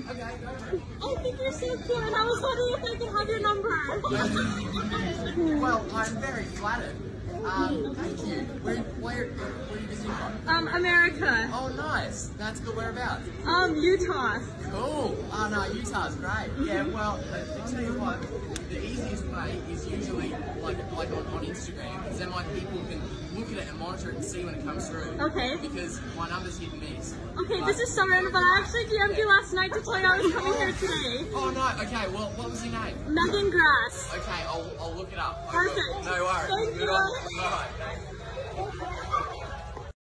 Okay, go for it. I think you're so cute, and I was wondering if I could have your number. Well, I'm very flattered. Thank you. Where are you visiting from? America. Oh, nice. That's good. Whereabouts? Utah. Cool. Oh, no, Utah's great. Yeah, well, I'll tell you what, the easiest way is usually like on Instagram, because then like people can look at it and monitor it and see when it comes through. Okay. Because my number's hit and miss. Okay, this is so random, but I actually DM'd you last night to tell you I was coming here today. Oh, no. Okay, well, what was your name? Megan Grass. Okay, I'll look it up. Perfect. No worries. Thank Good you. on you. All right, thanks.